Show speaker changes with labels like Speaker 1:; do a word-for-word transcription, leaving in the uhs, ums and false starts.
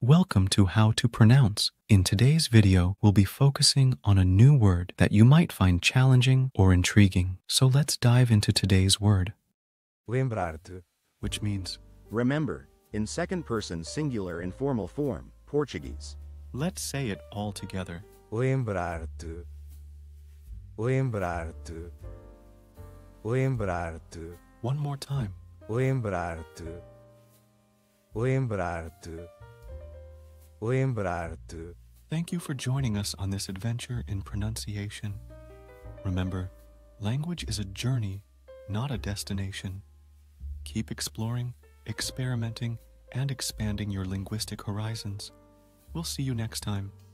Speaker 1: Welcome to How to Pronounce. In today's video, we'll be focusing on a new word that you might find challenging or intriguing. So let's dive into today's word,
Speaker 2: Lembrar-te.
Speaker 1: which means
Speaker 3: Remember, in second person singular informal form, Portuguese.
Speaker 1: let's say it all together.
Speaker 2: Lembrar-te. Lembrar-te. Lembrar-te.
Speaker 1: One more time.
Speaker 2: Lembrar-te. Lembrar-te. Lembrar-te.
Speaker 1: Thank you for joining us on this adventure in pronunciation. Remember, language is a journey, not a destination. Keep exploring, experimenting, and expanding your linguistic horizons. We'll see you next time.